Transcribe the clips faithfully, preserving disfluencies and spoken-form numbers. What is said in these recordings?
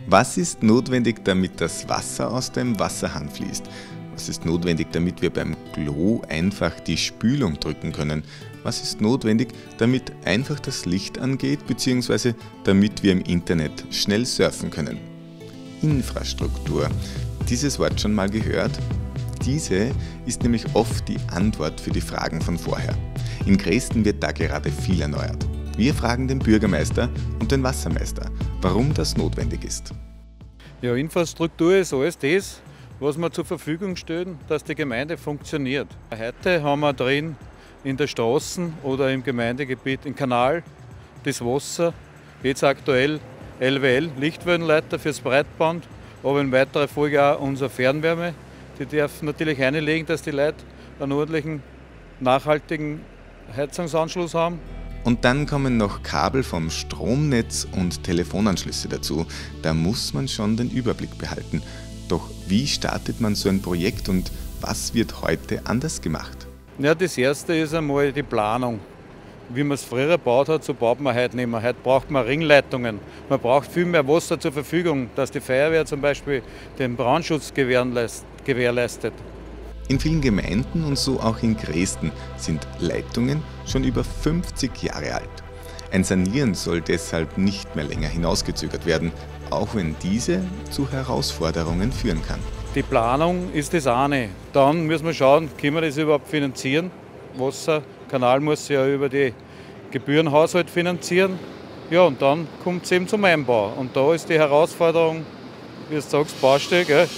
Was ist notwendig, damit das Wasser aus dem Wasserhahn fließt? Was ist notwendig, damit wir beim Klo einfach die Spülung drücken können? Was ist notwendig, damit einfach das Licht angeht, bzw. damit wir im Internet schnell surfen können? Infrastruktur. Dieses Wort schon mal gehört? Diese ist nämlich oft die Antwort für die Fragen von vorher. In Grästen wird da gerade viel erneuert. Wir fragen den Bürgermeister und den Wassermeister, warum das notwendig ist. Ja, Infrastruktur ist alles das, was wir zur Verfügung stellen, dass die Gemeinde funktioniert. Heute haben wir drin in der Straßen oder im Gemeindegebiet im Kanal das Wasser, jetzt aktuell L W L, Lichtwellenleiter fürs Breitband, aber in weiterer Folge auch unsere Fernwärme. Die darf natürlich einlegen, dass die Leute einen ordentlichen, nachhaltigen Heizungsanschluss haben. Und dann kommen noch Kabel vom Stromnetz und Telefonanschlüsse dazu. Da muss man schon den Überblick behalten. Doch wie startet man so ein Projekt und was wird heute anders gemacht? Ja, das erste ist einmal die Planung. Wie man es früher gebaut hat, so baut man heute nicht mehr. Heute braucht man Ringleitungen. Man braucht viel mehr Wasser zur Verfügung, dass die Feuerwehr zum Beispiel den Brandschutz gewährleistet. In vielen Gemeinden und so auch in Grästen sind Leitungen schon über fünfzig Jahre alt. Ein Sanieren soll deshalb nicht mehr länger hinausgezögert werden, auch wenn diese zu Herausforderungen führen kann. Die Planung ist das eine. Dann müssen wir schauen, können wir das überhaupt finanzieren? Wasser, Kanal muss ja über die Gebührenhaushalt finanzieren. Ja, und dann kommt es eben zum Einbau. Und da ist die Herausforderung, wie du sagst, Baustelle. Gell?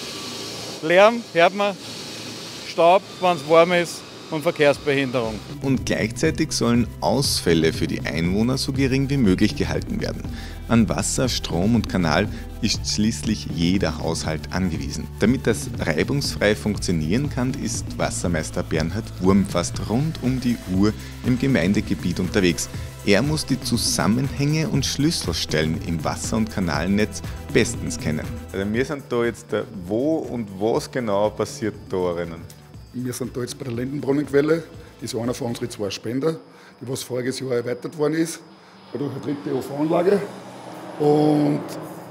Lärm hört man, Staub, wenn es warm ist, und Verkehrsbehinderung. Und gleichzeitig sollen Ausfälle für die Einwohner so gering wie möglich gehalten werden. An Wasser, Strom und Kanal ist schließlich jeder Haushalt angewiesen. Damit das reibungsfrei funktionieren kann, ist Wassermeister Bernhard Wurm fast rund um die Uhr im Gemeindegebiet unterwegs. Er muss die Zusammenhänge und Schlüsselstellen im Wasser- und Kanalnetz bestens kennen. Also wir sind da jetzt, wo und was genau passiert da drinnen? Wir sind da jetzt bei der Lindenbrunnenquelle. Das ist einer von unseren zwei Spender, die was voriges Jahr erweitert worden ist, durch eine dritte O V-Anlage. Und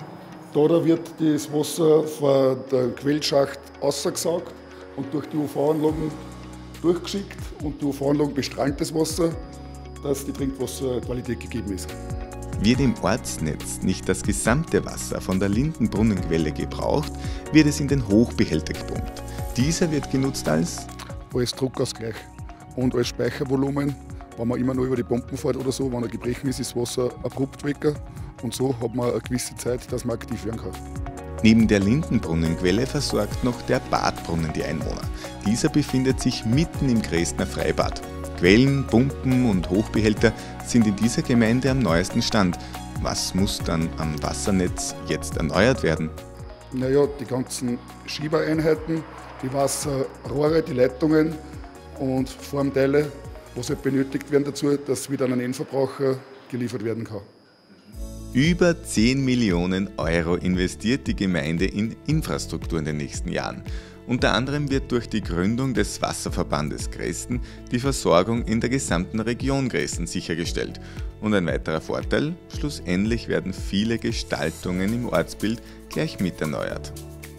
da wird das Wasser von der Quellschacht ausgesaugt und durch die O V-Anlagen durchgeschickt. Und die O V-Anlagen bestrahlen das Wasser, dass die Trinkwasserqualität gegeben ist. Wird im Ortsnetz nicht das gesamte Wasser von der Lindenbrunnenquelle gebraucht, wird es in den Hochbehälter gepumpt. Dieser wird genutzt als als Druckausgleich und als Speichervolumen, wenn man immer noch über die Pumpen fährt oder so, wenn er gebrechen ist, ist das Wasser abrupt weg und so hat man eine gewisse Zeit, dass man aktiv werden kann. Neben der Lindenbrunnenquelle versorgt noch der Badbrunnen die Einwohner. Dieser befindet sich mitten im Grästener Freibad. Quellen, Pumpen und Hochbehälter sind in dieser Gemeinde am neuesten Stand. Was muss dann am Wassernetz jetzt erneuert werden? Naja, die ganzen Schiebereinheiten, die Wasserrohre, die Leitungen und Formteile, was halt benötigt werden dazu, dass wieder an den Endverbraucher geliefert werden kann. Über zehn Millionen Euro investiert die Gemeinde in Infrastruktur in den nächsten Jahren. Unter anderem wird durch die Gründung des Wasserverbandes Grästen die Versorgung in der gesamten Region Grästen sichergestellt. Und ein weiterer Vorteil, schlussendlich werden viele Gestaltungen im Ortsbild gleich mit erneuert.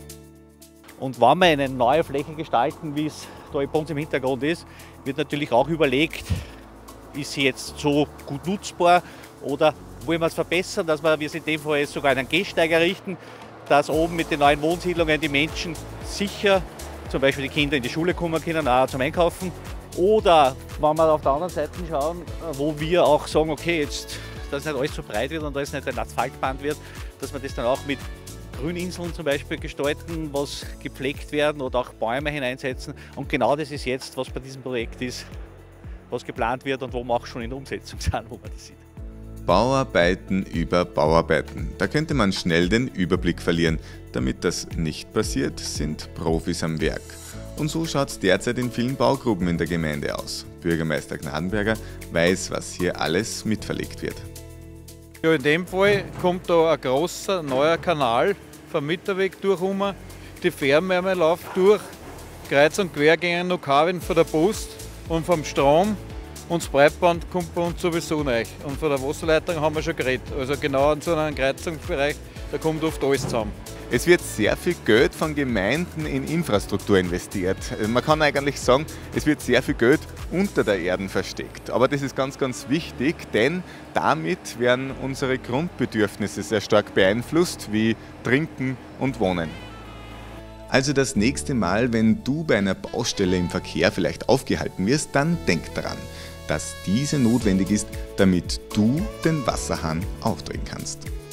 Und wenn wir eine neue Fläche gestalten, wie es da bei uns im Hintergrund ist, wird natürlich auch überlegt, ist sie jetzt so gut nutzbar oder wollen wir es verbessern, dass wir, wir in dem Fall jetzt sogar einen Gehsteig errichten, dass oben mit den neuen Wohnsiedlungen die Menschen sicher, zum Beispiel die Kinder in die Schule kommen können, auch zum Einkaufen. Oder wenn wir auf der anderen Seite schauen, wo wir auch sagen, okay, jetzt, dass nicht alles so breit wird und da jetzt nicht ein Asphaltband wird, dass wir das dann auch mit Grüninseln zum Beispiel gestalten, was gepflegt werden oder auch Bäume hineinsetzen. Und genau das ist jetzt, was bei diesem Projekt ist, was geplant wird und wo wir auch schon in der Umsetzung sind, wo man das sieht. Bauarbeiten über Bauarbeiten. Da könnte man schnell den Überblick verlieren. Damit das nicht passiert, sind Profis am Werk. Und so schaut es derzeit in vielen Baugruppen in der Gemeinde aus. Bürgermeister Gnadenberger weiß, was hier alles mitverlegt wird. Ja, in dem Fall kommt da ein großer neuer Kanal vom Mitterweg durch. Die Fernwärme läuft durch, kreuz und quer gehen noch Kabeln von der Post und vom Strom. Und das Breitband kommt bei uns sowieso rein. Und von der Wasserleitung haben wir schon geredet. Also genau an so einem Kreuzungsbereich da kommt oft alles zusammen. Es wird sehr viel Geld von Gemeinden in Infrastruktur investiert. Man kann eigentlich sagen, es wird sehr viel Geld unter der Erde versteckt. Aber das ist ganz, ganz wichtig, denn damit werden unsere Grundbedürfnisse sehr stark beeinflusst, wie Trinken und Wohnen. Also das nächste Mal, wenn du bei einer Baustelle im Verkehr vielleicht aufgehalten wirst, dann denk daran, dass diese notwendig ist, damit du den Wasserhahn aufdrehen kannst.